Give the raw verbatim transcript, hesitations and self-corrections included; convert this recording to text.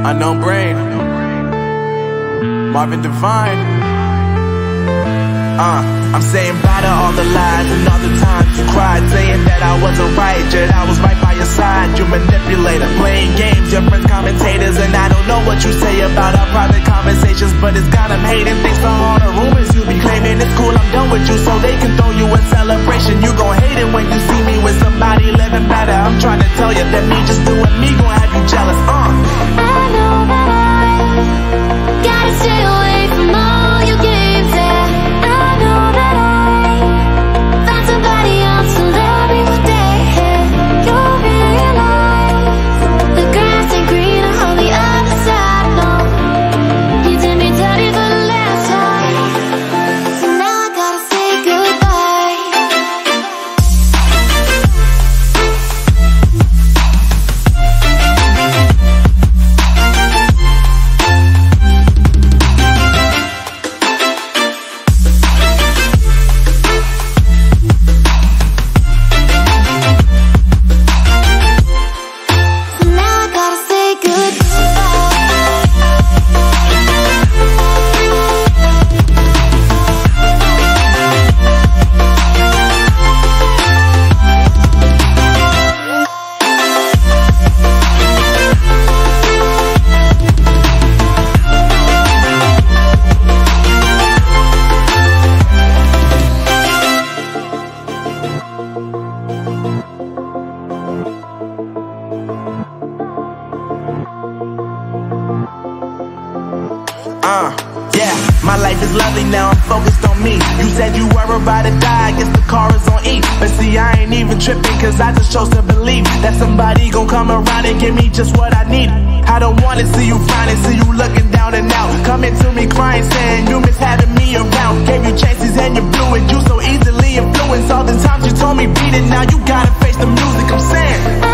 Unknown Brain, Marvin Divine. Uh, I'm saying bye to all the lies and all the times you cried, saying that I wasn't right, yet I was right by your side. You manipulator, playing games, your friends commentators, and I don't know what you say about our private conversations, but it's got them hating. Thanks for all the rumors you be claiming. It's cool, I'm done with you, so they can throw you a celebration. You gon' hate it when you see me with somebody living better. I'm trying to tell you that me just doing me gon' have you jealous. Uh. I know that I gotta stay away from all your games, yeah. I know that I found somebody else to love me today. You'll realize the grass ain't greener on the other side, no. You did me dirty for the last time, so now I gotta say goodbye. So now I gotta say Uh, yeah, my life is lovely now, I'm focused on me. You said you were about to die, I guess the car is on E. But see, I ain't even tripping, cause I just chose to believe that somebody gon' come around and give me just what I need. I don't wanna see you frowning, see you looking down and out, coming to me crying, saying you miss having me around. Gave you chances and you blew it, you so easily influenced. All the times you told me beat it, now you gotta face the music. I'm saying